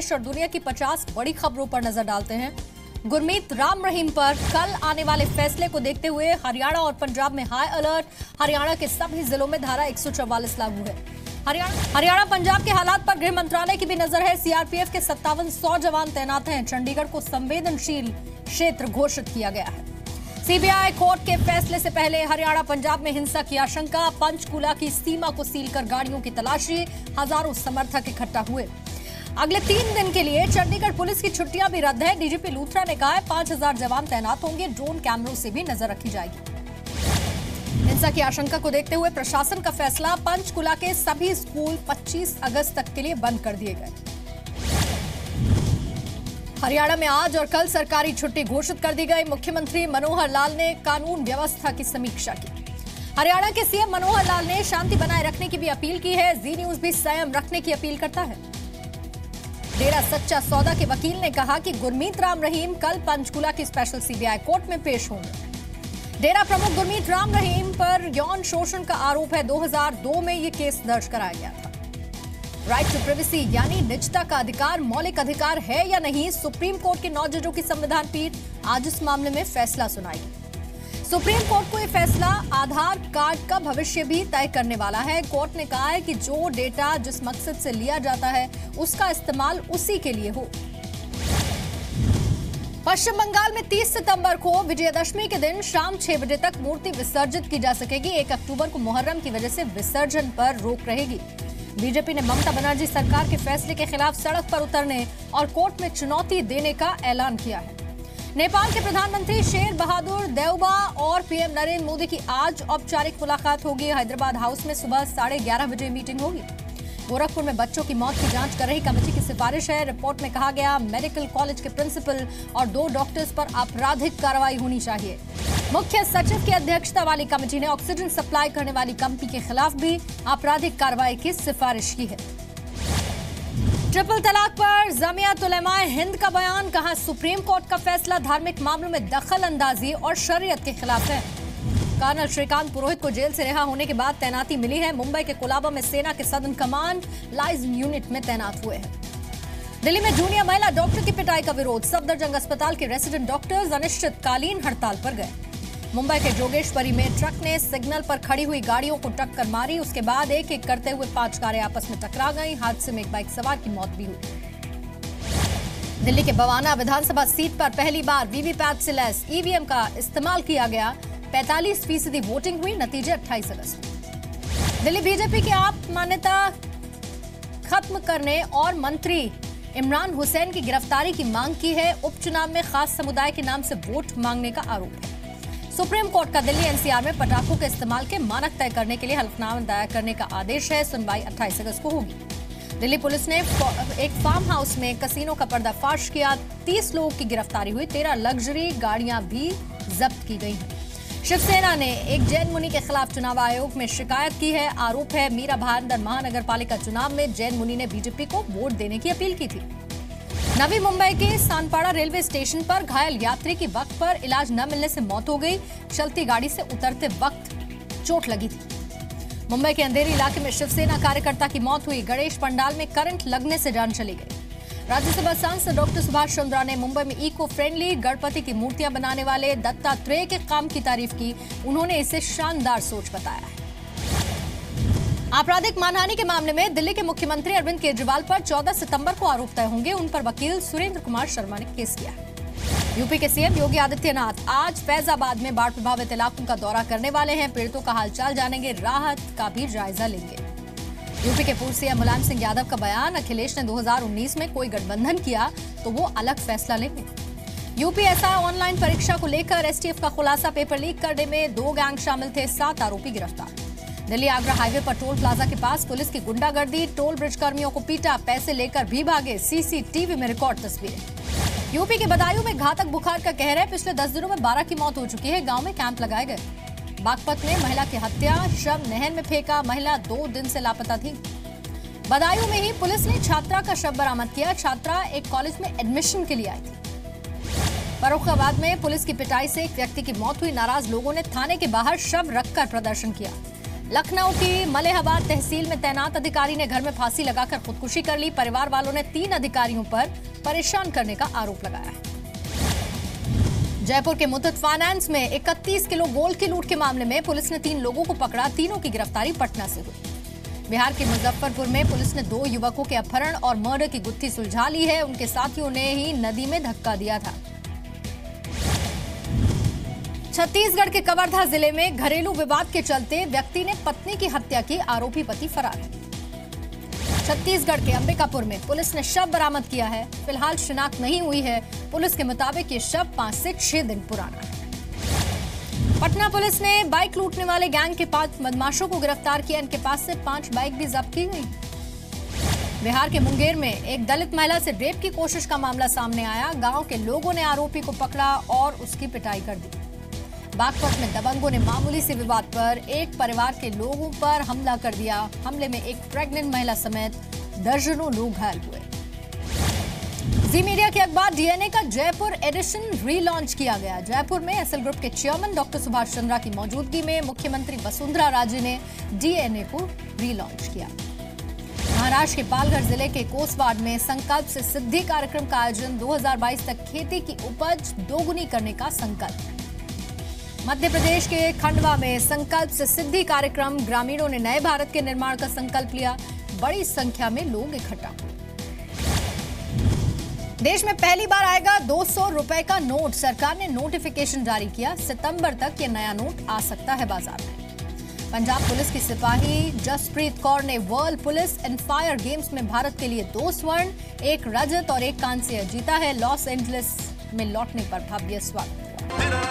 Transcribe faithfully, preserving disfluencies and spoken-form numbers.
देश और दुनिया की पचास बड़ी खबरों पर नजर डालते हैं। गुरमीत राम रहीम पर कल आने वाले फैसले को देखते हुए हरियाणा और पंजाब में हाई अलर्ट। हरियाणा के सभी जिलों में धारा एक सौ चौवालीस लागू है। हरियाणा हरियाणा पंजाब के हालात पर गृह मंत्रालय की भी नजर है। सीआरपीएफ के सत्तावन सौ जवान तैनात हैं। चंडीगढ़ को संवेदनशील क्षेत्र घोषित किया गया है। सीबीआई कोर्ट के फैसले से पहले हरियाणा पंजाब में हिंसा की आशंका। पंचकूला की सीमा को सील कर गाड़ियों की तलाशी। हजारों समर्थक इकट्ठा हुए। अगले तीन दिन के लिए चंडीगढ़ पुलिस की छुट्टियां भी रद्द है। डीजीपी लूथरा ने कहा है पांच हजार जवान तैनात होंगे। ड्रोन कैमरों से भी नजर रखी जाएगी। हिंसा की आशंका को देखते हुए प्रशासन का फैसला। पंचकूला के सभी स्कूल पच्चीस अगस्त तक के लिए बंद कर दिए गए। हरियाणा में आज और कल सरकारी छुट्टी घोषित कर दी गई। मुख्यमंत्री मनोहर लाल ने कानून व्यवस्था की समीक्षा की। हरियाणा के सीएम मनोहर लाल ने शांति बनाए रखने की भी अपील की है। जी न्यूज भी संयम रखने की अपील करता है। डेरा सच्चा सौदा के वकील ने कहा कि गुरमीत राम रहीम कल पंचकूला की स्पेशल सीबीआई कोर्ट में पेश होंगे। डेरा प्रमुख गुरमीत राम रहीम पर यौन शोषण का आरोप है। दो हज़ार दो में ये केस दर्ज कराया गया था। राइट टू प्राइवेसी यानी निजता का अधिकार मौलिक अधिकार है या नहीं, सुप्रीम कोर्ट के नौ जजों की संविधान पीठ आज इस मामले में फैसला सुनाएगी। सुप्रीम कोर्ट को यह फैसला आधार कार्ड का भविष्य भी तय करने वाला है। कोर्ट ने कहा है कि जो डेटा जिस मकसद से लिया जाता है उसका इस्तेमाल उसी के लिए हो। पश्चिम बंगाल में तीस सितंबर को विजयदशमी के दिन शाम छह बजे तक मूर्ति विसर्जित की जा सकेगी। एक अक्टूबर को मुहर्रम की वजह से विसर्जन पर रोक रहेगी। बीजेपी ने ममता बनर्जी सरकार के फैसले के खिलाफ सड़क पर उतरने और कोर्ट में चुनौती देने का ऐलान किया है। नेपाल के प्रधानमंत्री शेर बहादुर देउबा और पीएम नरेंद्र मोदी की आज औपचारिक मुलाकात होगी। हैदराबाद हाउस में सुबह साढ़े ग्यारह बजे मीटिंग होगी। गोरखपुर में बच्चों की मौत की जांच कर रही कमेटी की सिफारिश है। रिपोर्ट में कहा गया मेडिकल कॉलेज के प्रिंसिपल और दो डॉक्टर्स पर आपराधिक कार्रवाई होनी चाहिए। मुख्य सचिव की अध्यक्षता वाली कमेटी ने ऑक्सीजन सप्लाई करने वाली कंपनी के खिलाफ भी आपराधिक कार्रवाई की सिफारिश की है। ट्रिपल तलाक पर जमियत उलेमाए हिंद का बयान। कहा सुप्रीम कोर्ट का फैसला धार्मिक मामलों में दखल अंदाजी और शरीयत के खिलाफ है। कर्नल श्रीकांत पुरोहित को जेल से रिहा होने के बाद तैनाती मिली है। मुंबई के कोलाबा में सेना के सदन कमांड लाइज यूनिट में तैनात हुए हैं। दिल्ली में जूनियर महिला डॉक्टर की पिटाई का विरोध। सफदरजंग अस्पताल के रेसिडेंट डॉक्टर्स अनिश्चितकालीन हड़ताल पर गए। मुंबई के जोगेश्वरी में ट्रक ने सिग्नल पर खड़ी हुई गाड़ियों को टक्कर मारी। उसके बाद एक एक करते हुए पांच कारें आपस में टकरा गईं। हादसे में एक बाइक सवार की मौत भी हुई। दिल्ली के बवाना विधानसभा सीट पर पहली बार वीवीपैट से लैस ईवीएम का इस्तेमाल किया गया। पैंतालीस फीसदी वोटिंग हुई। नतीजे अट्ठाईस अगस्त। दिल्ली बीजेपी की आप मान्यता खत्म करने और मंत्री इमरान हुसैन की गिरफ्तारी की मांग की है। उपचुनाव में खास समुदाय के नाम से वोट मांगने का आरोप है। सुप्रीम कोर्ट का दिल्ली एनसीआर में पटाखों के इस्तेमाल के मानक तय करने के लिए हलफनामा दायर करने का आदेश है। सुनवाई अट्ठाईस अगस्त को होगी। दिल्ली पुलिस ने एक फार्म हाउस में कसीनो का पर्दाफाश किया। तीस लोगों की गिरफ्तारी हुई। तेरह लग्जरी गाड़ियां भी जब्त की गई हैं। शिवसेना ने एक जैन मुनि के खिलाफ चुनाव आयोग में शिकायत की है। आरोप है मीरा भाईंदर महानगर पालिका चुनाव में जैन मुनि ने बीजेपी को वोट देने की अपील की थी। नवी मुंबई के सानपाड़ा रेलवे स्टेशन पर घायल यात्री की वक्त पर इलाज न मिलने से मौत हो गई। चलती गाड़ी से उतरते वक्त चोट लगी थी। मुंबई के अंधेरी इलाके में शिवसेना कार्यकर्ता की मौत हुई। गणेश पंडाल में करंट लगने से जान चली गई। राज्यसभा सांसद डॉक्टर सुभाष चंद्रा ने मुंबई में इको फ्रेंडली गणपति की मूर्तियां बनाने वाले दत्तात्रेय के काम की तारीफ की। उन्होंने इसे शानदार सोच बताया है। आपराधिक मानहानि के मामले में दिल्ली के मुख्यमंत्री अरविंद केजरीवाल पर चौदह सितंबर को आरोप तय होंगे। उन पर वकील सुरेंद्र कुमार शर्मा ने केस किया है। यूपी के सीएम योगी आदित्यनाथ आज फैजाबाद में बाढ़ प्रभावित इलाकों का दौरा करने वाले हैं। पीड़ितों का हालचाल जानेंगे। राहत का भी जायजा लेंगे। यूपी के पूर्व सीएम मुलायम सिंह यादव का बयान। अखिलेश ने दो हज़ार उन्नीस में कोई गठबंधन किया तो वो अलग फैसला लेंगे। यूपीएसआई ऑनलाइन परीक्षा को लेकर एसटीएफ का खुलासा। पेपर लीक करने में दो गैंग शामिल थे। सात आरोपी गिरफ्तार। दिल्ली आगरा हाईवे पर टोल प्लाजा के पास पुलिस की गुंडागर्दी। टोल ब्रिज कर्मियों को पीटा। पैसे लेकर भी भागे। सीसीटीवी में रिकॉर्ड तस्वीरें। यूपी के बदायूं में घातक बुखार का कहर है। पिछले दस दिनों में बारह की मौत हो चुकी है। गांव में कैंप लगाए गए। बागपत में महिला की हत्या। शव नहर में फेंका। महिला दो दिन से लापता थी। बदायूं में ही पुलिस ने छात्रा का शव बरामद किया। छात्रा एक कॉलेज में एडमिशन के लिए आई थी। फर्रुखाबाद में पुलिस की पिटाई से एक व्यक्ति की मौत हुई। नाराज लोगों ने थाने के बाहर शव रखकर प्रदर्शन किया। लखनऊ की मलिहाबाद तहसील में तैनात अधिकारी ने घर में फांसी लगाकर खुदकुशी कर ली। परिवार वालों ने तीन अधिकारियों पर परेशान करने का आरोप लगाया है। जयपुर के मुथूट फाइनेंस में इकतीस किलो गोल्ड की लूट के मामले में पुलिस ने तीन लोगों को पकड़ा। तीनों की गिरफ्तारी पटना से हुई। बिहार के मुजफ्फरपुर में पुलिस ने दो युवकों के अपहरण और मर्डर की गुत्थी सुलझा ली है। उनके साथियों ने ही नदी में धक्का दिया था। छत्तीसगढ़ के कवर्धा जिले में घरेलू विवाद के चलते व्यक्ति ने पत्नी की हत्या की। आरोपी पति फरार है। छत्तीसगढ़ के अंबिकापुर में पुलिस ने शव बरामद किया है। फिलहाल शिनाख्त नहीं हुई है। पुलिस के मुताबिक ये शव पांच से छह दिन पुराना है। पटना पुलिस ने बाइक लूटने वाले गैंग के पांच बदमाशों को गिरफ्तार किया। इनके पास से पांच बाइक भी जब्त की गई। बिहार के मुंगेर में एक दलित महिला से रेप की कोशिश का मामला सामने आया। गांव के लोगों ने आरोपी को पकड़ा और उसकी पिटाई कर दी। बागपत में दबंगों ने मामूली से विवाद पर एक परिवार के लोगों पर हमला कर दिया। हमले में एक प्रेग्नेंट महिला समेत दर्जनों लोग घायल हुए। जी मीडिया के अखबार डीएनए का जयपुर एडिशन रीलॉन्च किया गया। जयपुर में एसएल ग्रुप के चेयरमैन डॉक्टर सुभाष चंद्रा की मौजूदगी में मुख्यमंत्री वसुंधरा राजे ने डीएनए को रीलॉन्च किया। महाराष्ट्र के पालघर जिले के कोसवाड में संकल्प से सिद्धि कार्यक्रम का आयोजन। दो हज़ार बाईस तक खेती की उपज दोगुनी करने का संकल्प। मध्य प्रदेश के खंडवा में संकल्प से सिद्धि कार्यक्रम। ग्रामीणों ने नए भारत के निर्माण का संकल्प लिया। बड़ी संख्या में लोग इकट्ठा हुए। देश में पहली बार आएगा दो सौ रुपए का नोट। सरकार ने नोटिफिकेशन जारी किया। सितंबर तक ये नया नोट आ सकता है बाजार में। पंजाब पुलिस की सिपाही जसप्रीत कौर ने world police and fire games में भारत के लिए दो स्वर्ण, एक रजत और एक कांस्य जीता है। लॉस एंजलिस में लौटने पर भव्य स्वागत।